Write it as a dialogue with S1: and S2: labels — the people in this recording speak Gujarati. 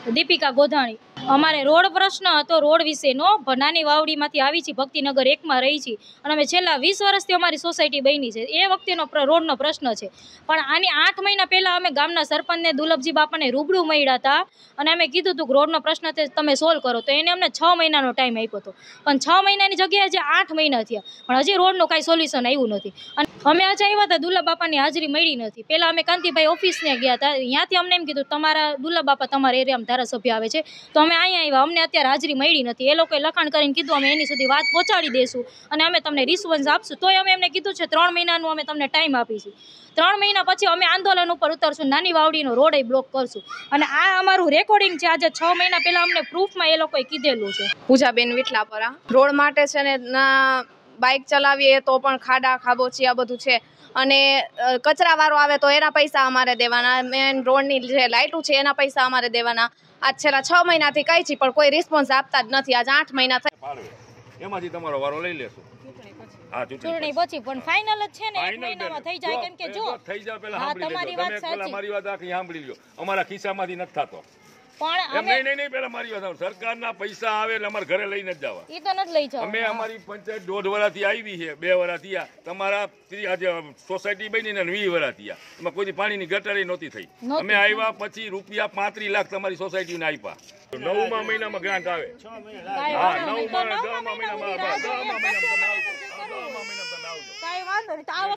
S1: દીપિકા ગોધાણી। અમારે રોડ પ્રશ્ન હતો, રોડ વિશેનો। નાની વાવડીમાંથી આવી છે, ભક્તિનગર 1 માં રહી છે અને અમે છેલ્લા 20 વર્ષથી અમારી સોસાયટી બની છે। એ વખતેનો રોડનો પ્રશ્ન છે, પણ આની 8 મહિના પહેલા અમે ગામના સરપંચને દુલભજી બાપાને રૂબરૂ મળ્યા હતા અને અમે કીધું હતું કે રોડનો પ્રશ્ન તમે સોલ્વ કરો, તો એને અમને 6 મહિનાનો ટાઈમ આપ્યો હતો, પણ 6 મહિનાની જગ્યાએ જે 8 મહિના થયા, પણ હજી રોડનું કાંઈ સોલ્યુશન આવ્યું નથી। અને અમે આજે આવ્યા હતા, દુલભ બાપાની હાજરી મળી નથી। પહેલાં અમે કાંતિભાઈ ઓફિસને ગયા હતા, ત્યાંથી અમને એમ કીધું તમારા દુલભ બાપા તમારા એરિયામાં ધારાસભ્ય આવે છે, તો અમે અહીંયા આવ્યા, અમને અત્યારે હાજરી મળી નથી। એ લોકોએ લખાણ કરીને કીધું અમે એની સુધી વાત પહોંચાડી દઈશું અને અમે તમને રિસ્પોન્સ આપશું, તોય અમે એમને કીધું છે 3 મહિનાનું અમે તમને ટાઈમ આપીશું। 3 મહિના પછી અમે આંદોલન ઉપર ઉતરશું, નાની વાવડીનો રોડ બ્લોક કરશું અને આ અમારું રેકોર્ડિંગ છે। આજે 6 મહિના પહેલા અમને પ્રૂફમાં એ લોકોએ કીધેલું છે।
S2: પૂજાબેન વિઠલાપરા। રોડ માટે છે ને ના બાઇક ચલાવીએ તો પણ ખાડા ખાબોચિયા બધું છે અને કચરાવાળો આવે તો એના પૈસા અમારે દેવાના, મેન રોડની જે લાઇટું છે એના પૈસા અમારે દેવાના। આજ છેલ્લા 6 મહિનાથી કઈ છે પણ કોઈ રિસ્પોન્સ આપતા જ નથી। આજ 8 મહિના થઈ,
S3: એમાંથી તમારો વારો લઈ લેશું। હા,
S1: ચૂંટણી પછી પણ ફાઇનલ જ છે ને, 1 મહિનામાં થઈ જાય, કેમ કે જો
S3: થઈ જાય પહેલા સાંભળી લેજો, તમે પહેલા મારી વાત આખી સાંભળી લ્યો। અમારા ખિસ્સામાંથી નથી થતો, પણ નહીં પહેલા મારી વાત, સરકારના પૈસા આવે એટલે અમારે ઘરે લઈને જ જવા,
S1: એ તો નથી લઈ જવા।
S3: અમે અમારી પંચાયત 1.5 વર્ષથી આવી છે, 2 વર્ષ થયા, તમારા આજે સોસાયટી બની ને 20 વર્ષ થયા, એમાં કોઈ પાણીની ગટરે નહોતી થઈ। અમે આવ્યા પછી રૂપિયા 35 લાખ તમારી સોસાયટીને આપ્યા। 9મા મહિનામાં ગ્રાન્ટ આવે, હા 9મા મહિનામાં 10મા મહિનામાં તમે આવજો।